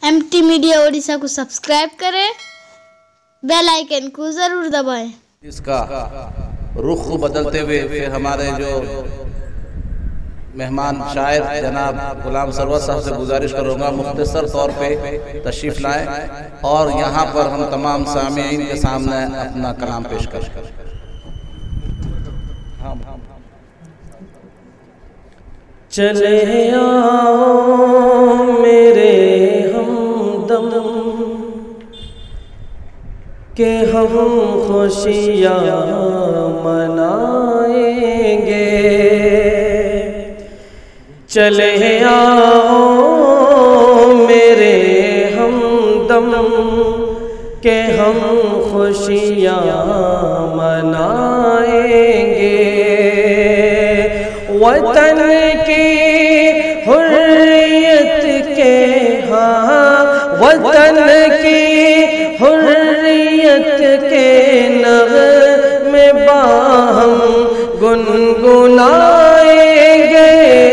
MT media Odisha को subscribe करें, bell icon को जरूर दबाएं। इसका रुख बदलते हुए फिर हमारे जो मेहमान शायर जनाब गुलाम सरवर साहब से गुजारिश करूँगा मुख्तसर तौर पे तशरीफ़ लाएं और यहाँ पर हम तमाम सामीईन के सामने अपना कलाम पेश करें। चले आओ मेरे हमदम के हम खुशियाँ मनाएंगे। चले आओ मेरे हमदम के हम खुशियाँ मनाएंगे। वतन की हुर्रियत के वतन की हुर्रियत के नग़मे बाहम गुनगुनाएंगे।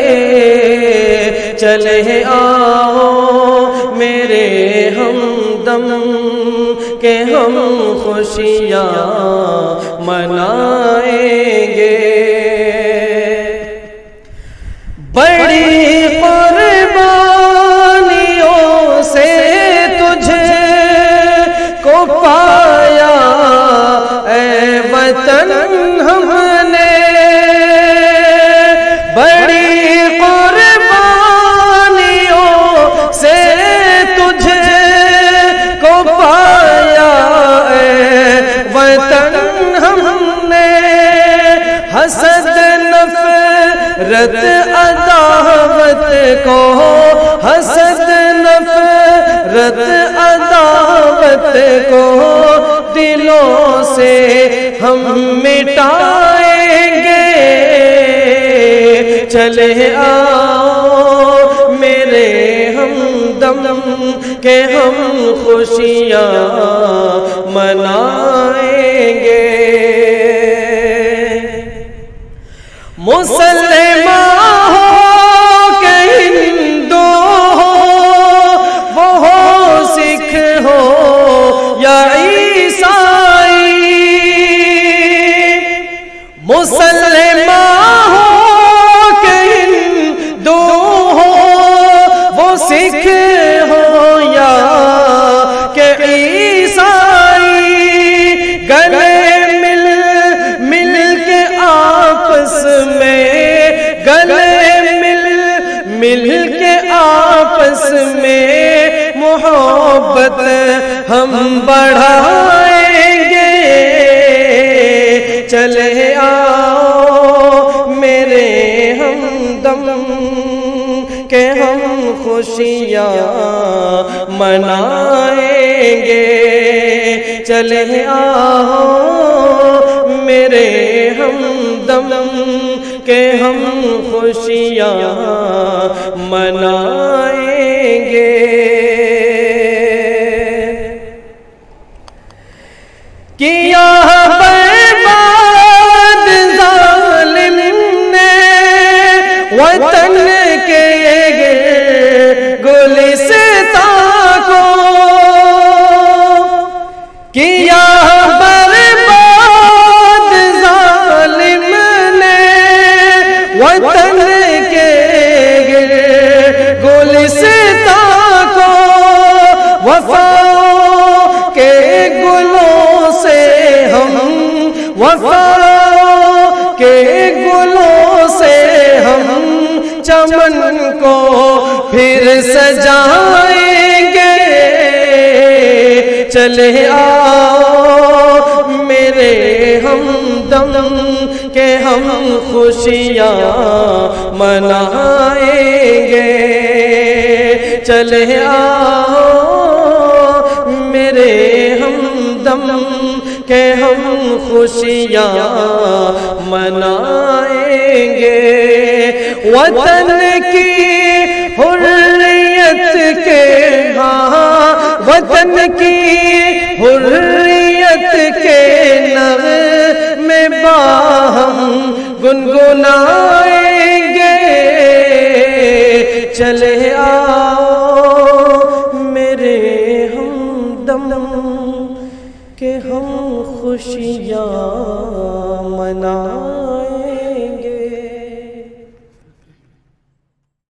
चले आओ मेरे हमदम के हम खुशियाँ मनाएंगे। बड़ी कुर्बानियों से तुझे को पाया ऐ वतन हमने। बड़ी कुर्बानियों से तुझे को पाया ऐ वतन हमने। हसद नफरत अदावत को हसद नफरत अदावत को दिलों से हम मिटाएंगे। चले आओ मेरे हमदम के हम खुशियाँ मनाएंगे। मुसलमान हो कि हिंदू हो, वो हो सिख हो या ईसाई। मुसलमान हो कि हिंदू हो, वो सिख हो या कि ईसाई। गले मिल के आपस में गले मिल के आपस में मोहब्बत हम बढ़ाएंगे। चले आओ मेरे हमदम के हम खुशियाँ मनाएंगे। चले आओ मेरे हमदम के हम खुशियाँ मनाएंगे। किया बर्बाद जालिम ने वतन के गुलिस्तां को। किया बर्बाद जालिम ने वतन के गुलिस्तां को। वफा के गुलों से हम वफा के गुलों से हम चमन को फिर सजाएंगे। चले आओ मेरे हमदम के हम खुशियाँ मनाएंगे। चले आओ मेरे हमदम के हम खुशियाँ मनाएंगे। वतन की हुर्रियत के वतन की हुर्रियत के नग़मे बाहम गुनगुनाएंगे। चले आओ मेरे ہمدم کہ ہم خوشیاں منائیں